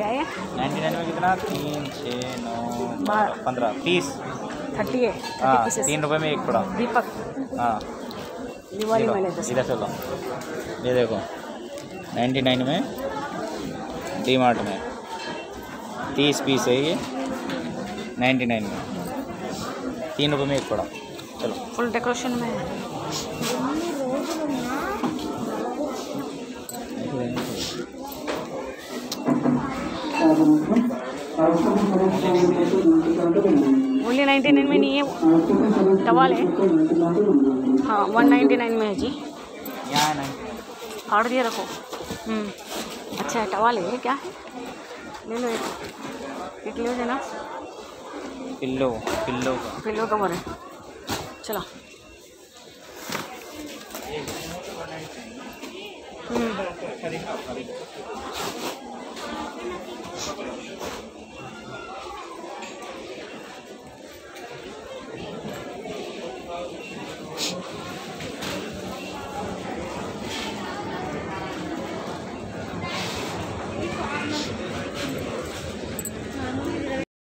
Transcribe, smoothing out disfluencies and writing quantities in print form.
क्या है? 99 में कितना? 3, 6, 9, 15, 30। 30 है। हाँ, 3 रुपये में एक पड़ा। दीपक। हाँ, दिवाली में लेते इधर से लो, ये देखो 99 में डी मार्ट में 30 पीस है ये 99 में, 3 रुपये में एक पड़ा। चलो, फुल डेकोरेशन में है। बोलिए 99 में नहीं है, टवाल है। हाँ 199 में है जी। यहाँ नहीं, फाड़ दिया रखो। अच्छा है, टवाल है क्या? ले लो एक ले लो ना। पिल्लो कवर है। चलो